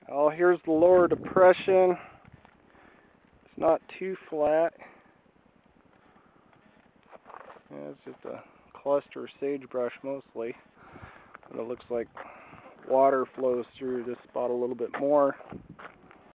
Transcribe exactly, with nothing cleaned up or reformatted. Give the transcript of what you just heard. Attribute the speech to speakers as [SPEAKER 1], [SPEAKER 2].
[SPEAKER 1] Well, here's the lower depression. It's not too flat. Yeah, it's just a cluster of sagebrush mostly. But it looks like water flows through this spot a little bit more.